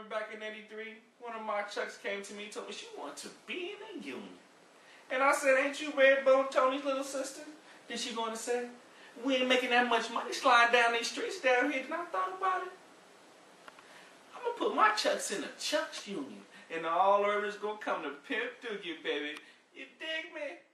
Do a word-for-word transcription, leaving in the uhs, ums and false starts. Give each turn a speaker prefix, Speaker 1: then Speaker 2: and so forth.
Speaker 1: remember back in eighty-three, one of my chucks came to me and told me she wanted to be in a union. And I said, ain't you Redbone Tony's little sister? Then she going to say, we ain't making that much money sliding down these streets down here. And I thought about it. I'm going to put my chucks in a chucks union. And all urban's going to come to Pimp Doo, baby. You dig me?